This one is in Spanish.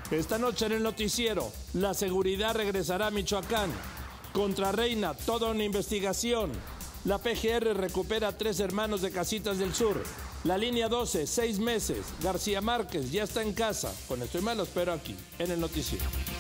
Esta noche en el noticiero, la seguridad regresará a Michoacán. Contra Reina, toda una investigación. La PGR recupera a 3 hermanos de Casitas del Sur. La línea 12, 6 meses. García Márquez ya está en casa. Con esto y más lo espero aquí, en el noticiero.